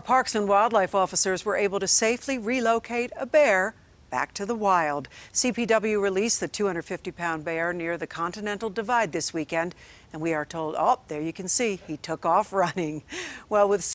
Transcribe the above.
Parks and wildlife officers were able to safely relocate a bear back to the wild. CPW released the 250-pound bear near the Continental Divide this weekend, and we are told, oh, there you can see, he took off running. Well, with